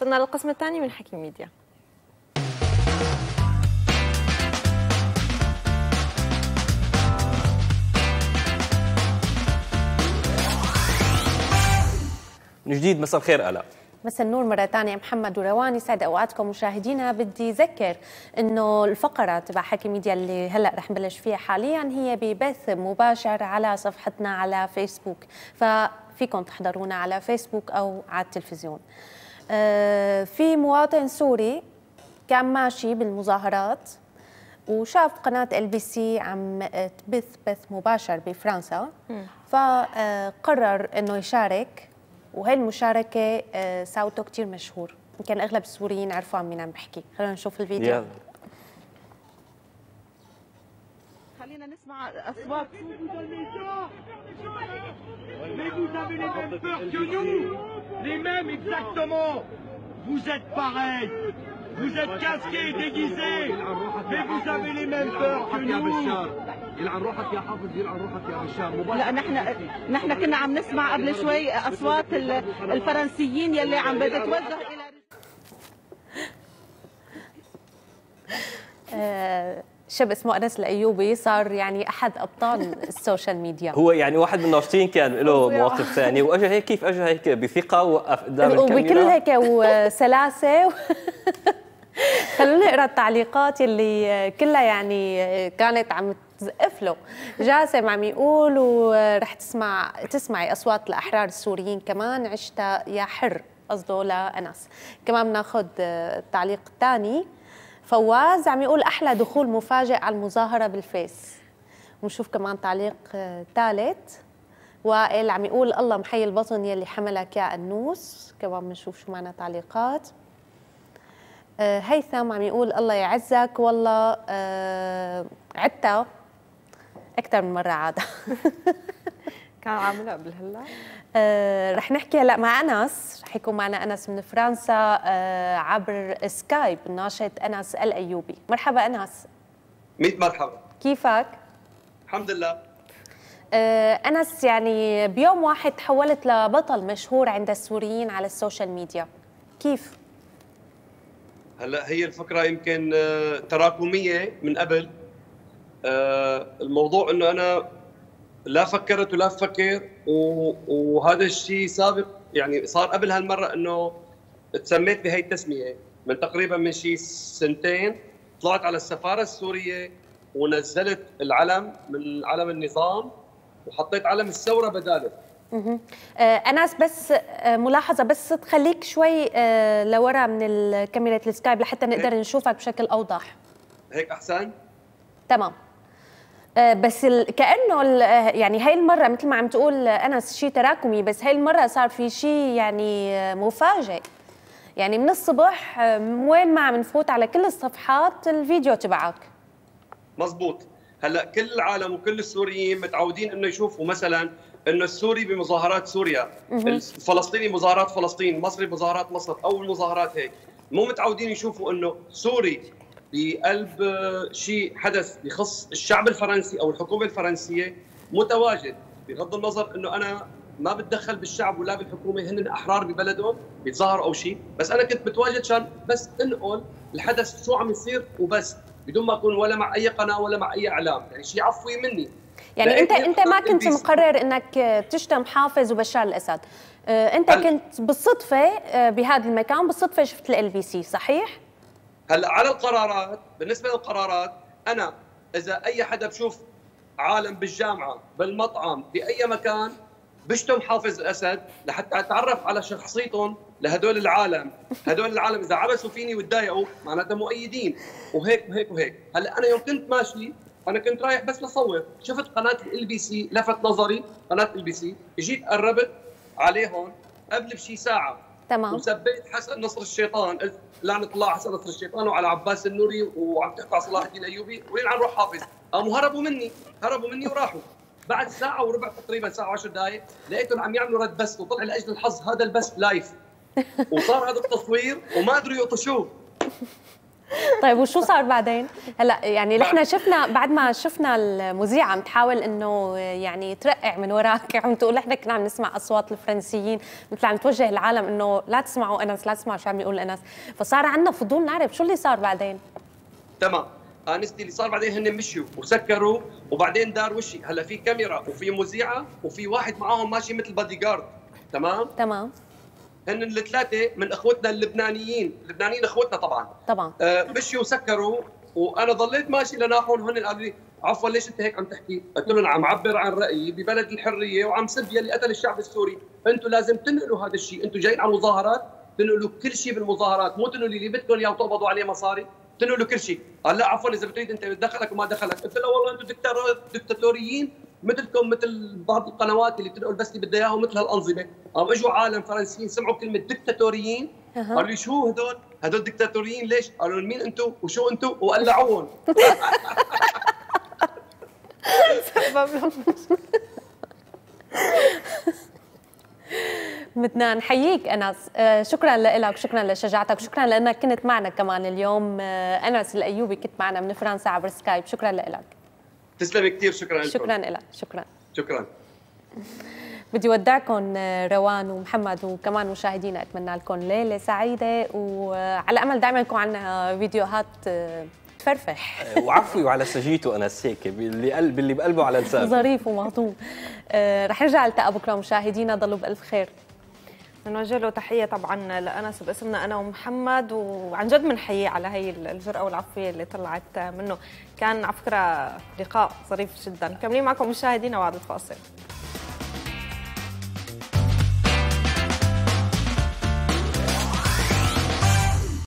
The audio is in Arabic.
وصلنا للقسم الثاني من حكي ميديا. من جديد مساء الخير آلاء. مساء النور مرة ثانية محمد وروان، يسعد اوقاتكم مشاهدينا. بدي اذكر انه الفقرة تبع حكي ميديا اللي هلا رح نبلش فيها حاليا هي ببث مباشر على صفحتنا على فيسبوك، ففيكم تحضرونا على فيسبوك او على التلفزيون. في مواطن سوري كان ماشي بالمظاهرات وشاف قناة LBC عم تبث بث مباشر بفرنسا، فقرر انه يشارك، وهي المشاركة ساوته كتير مشهور، يمكن أغلب السوريين عرفوا عن مين عم بحكي. خلينا نشوف الفيديو. خلينا نسمع أصوات. Mais vous avez les mêmes peurs que nous, les mêmes exactement. Vous êtes pareils, vous êtes casqués, déguisés, mais vous avez les mêmes peurs que nous. يلعن روحك يا حافظ، يلعن روحك يا بشار. لا نحن كنا عم نسمع قبل شوي اصوات الفرنسيين يلي عم بتتوجه الى شاب اسمه أنس الأيوبي صار يعني احد ابطال السوشيال ميديا. هو يعني واحد من الناشطين كان له مواقف ثاني، واجى هيك كيف اجى هيك بثقه ووقف قدام الكاميرا وبكل هيك وسلاسه خلونا نقرا التعليقات اللي كلها يعني كانت عم تزقف له. جاسم عم يقول ورح تسمعي اصوات الاحرار السوريين كمان، عشت يا حر، قصده لأنس. كمان بناخذ التعليق الثاني. فواز عم يقول احلى دخول مفاجئ على المظاهره بالفيس. ونشوف كمان تعليق ثالث. وائل عم يقول الله محي البطن يلي حملك يا انوس. كمان بنشوف شو معنا تعليقات. هيثم عم يقول الله يعزك، والله عدتها اكثر من مره عاده. كان عاملها قبل هلا. رح نحكي هلا مع انس، رح يكون معنا انس من فرنسا عبر سكايب، الناشط انس الايوبي. مرحبا انس. 100 مرحبا. كيفك؟ الحمد لله. انس، يعني بيوم واحد تحولت لبطل مشهور عند السوريين على السوشيال ميديا، كيف؟ هلا هي الفكره يمكن تراكميه من قبل. الموضوع انه انا لا فكرت ولا بفكر، وهذا الشيء سابق، يعني صار قبل هالمره انه تسميت بهي التسميه من تقريبا من شيء سنتين. طلعت على السفاره السوريه ونزلت العلم من علم النظام وحطيت علم الثوره بداله. أناس، بس ملاحظة، بس تخليك شوي لورا من الكاميرا السكايب لحتى نقدر نشوفك بشكل أوضح. هيك أحسن؟ تمام. بس كأنه يعني هاي المرة مثل ما عم تقول أنس شيء تراكمي، بس هاي المرة صار في شيء يعني مفاجئ. يعني من الصبح وين ما عم نفوت على كل الصفحات الفيديو تبعك. مزبوط. هلا كل العالم وكل السوريين متعودين انه يشوفوا مثلا انه السوري بمظاهرات سوريا، الفلسطيني مظاهرات فلسطين، المصري مظاهرات مصر، او المظاهرات هيك. مو متعودين يشوفوا انه سوري بقلب شيء حدث بخص الشعب الفرنسي او الحكومه الفرنسيه متواجد، بغض النظر انه انا ما بتدخل بالشعب ولا بالحكومه، هن احرار ببلدهم بيتظاهروا او شيء، بس انا كنت متواجد عشان بس انقل الحدث شو عم يصير وبس، بدون ما اكون ولا مع اي قناه ولا مع اي اعلام، يعني شيء عفوي مني. يعني انت ما كنت مقرر انك تشتم حافظ وبشار الاسد، انت كنت بالصدفه بهذا المكان، بالصدفه شفت LBC، صحيح؟ هلا على القرارات، بالنسبه للقرارات انا اذا اي حدا بشوف عالم بالجامعه بالمطعم باي مكان بشتم حافظ الاسد لحتى اتعرف على شخصيتهم لهدول العالم، هدول العالم اذا عبسوا فيني وتضايقوا معناتها مؤيدين وهيك وهيك وهيك. هلا انا يوم كنت ماشي انا كنت رايح بس لصور، شفت قناه LBC لفت نظري، قناه LBC، اجيت قربت عليهم قبل بشي ساعه. تمام. وسبيت حسن نصر الشيطان، قلت لعنه الله حسن نصر الشيطان وعلى عباس النوري وعم تحكوا على صلاح الدين الايوبي ويلعن روح حافظ. قاموا هربوا مني وراحوا. بعد ساعه وربع تقريبا، ساعه و10 دقائق، لقيتهم عم يعملوا رد بث، وطلع لاجل الحظ هذا البث لايف وصار هذا التصوير وما قدروا يقطشوه. طيب وشو صار بعدين؟ هلا يعني نحن شفنا بعد ما شفنا المذيعه عم تحاول انه يعني ترقع من وراك، عم تقول نحن كنا عم نسمع اصوات الفرنسيين، مثل عم توجه العالم انه لا تسمعوا انس، لا تسمعوا شو عم يقول انس، فصار عندنا فضول نعرف شو اللي صار بعدين. تمام. انستي اللي صار بعدين هن مشيوا وسكروا، وبعدين دار وشي. هلا في كاميرا وفي مذيعه وفي واحد معاهم ماشي مثل بادي جارد. تمام. هن الثلاثه من اخوتنا اللبنانيين اخوتنا طبعا. مشيوا وسكروا، وانا ضليت ماشي لناحهم. هن قالوا لي عفوا ليش انت هيك عم تحكي؟ قلت لهم عم عبر عن رايي ببلد الحريه وعم سب يلي قتل الشعب السوري. انتم لازم تنقلوا هذا الشيء، انتم جايين على مظاهرات، تنقلوا كل شيء بالمظاهرات، مو تنقلوا اللي بدكم اياه وتقبضوا عليه مصاري، تنقلوا كل شيء. قال لا عفوا اذا بتريد انت دخلك وما دخلك. قلت له والله انتم دكتاتوريين مثلكم مثل بعض القنوات اللي بتنقل بس اللي بدها اياه مثل هالانظمه. قام اجوا عالم فرنسيين سمعوا كلمه دكتاتوريين، قالوا لي شو هدول دكتاتوريين ليش؟ قالوا لهم مين انتم وشو انتم؟ وقلعوهم. بدنا نحييك انس، شكرا لك، شكرا لشجاعتك، شكرا لانك كنت معنا كمان اليوم. انس الايوبي كنت معنا من فرنسا عبر سكايب، شكرا لك. تسلمي كثير، شكرا لكم. شكرا لك، شكرا. بدي ودعكم روان ومحمد وكمان مشاهدينا، اتمنى لكم ليله سعيده، وعلى امل دائما يكون عندنا فيديوهات تفرفش. وعفوي وعلى سجيته انس هيك باللي بقلبه على لسانه، ظريف ومهضوم. رح نرجع نلتقى بكره مشاهدينا، ضلوا بالف خير. نوجه له تحيه طبعا لانس باسمنا انا ومحمد، وعن جد بنحييه على هي الجرأه والعفويه اللي طلعت منه. كان على فكره لقاء ظريف جدا. مكملين معكم مشاهدينا بعد الفاصل.